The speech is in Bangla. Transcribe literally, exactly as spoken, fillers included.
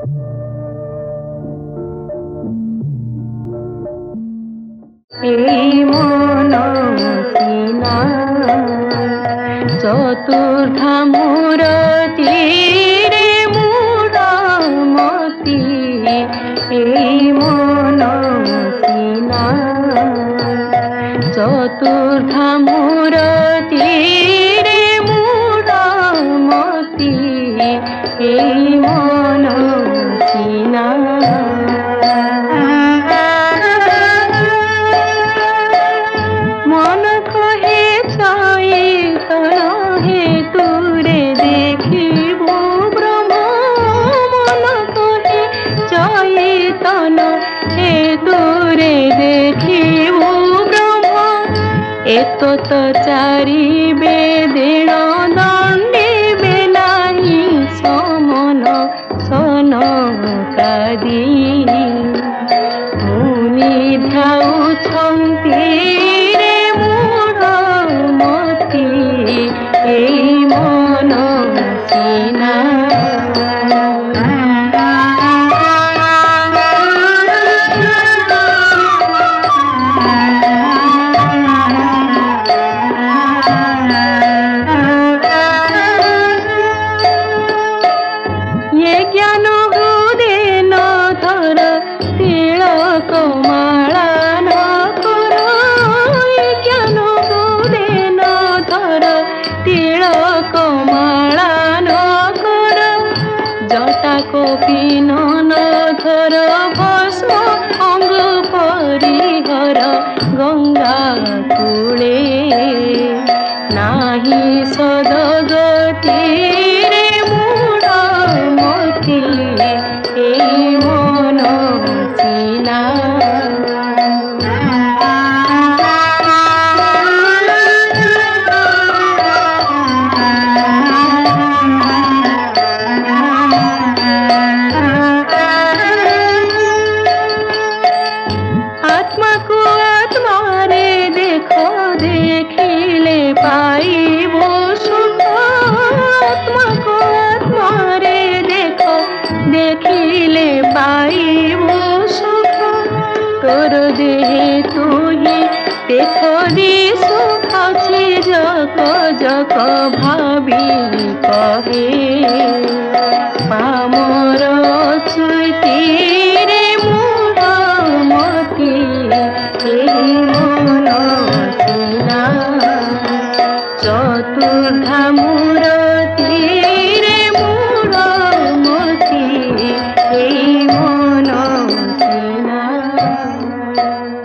এই মন সিনা চতুর্ধা মূরতি রে মূরমতি এই মন সিনা চতুর্ধা মূরতি রে মূরমতি এই মন সিনা এতো তো চারি বেদেন দণ্ডিবে নাহি সমন সন কাদি মুনি ধাউছন্তি রে মূঢ়মতি এই মন সিনা কপিন নধর ভস্ম অঙ্গ পরিহর গঙ্গা কূলে নাহি সদগতি রে মূঢ়মতি এই মন সিনা পাইব সুখ আত্মাকে আত্মারে দেখো দেখিলে পাইব সুখ তোর দেহে তুই দেখো দিশু আছে জক জক ভাবি কহে পামর ছুটি রে মূঢ়মতি এই মন সিনা চতুর্ধা মূরতি রে মূঢ়মতি এই মন সিনা।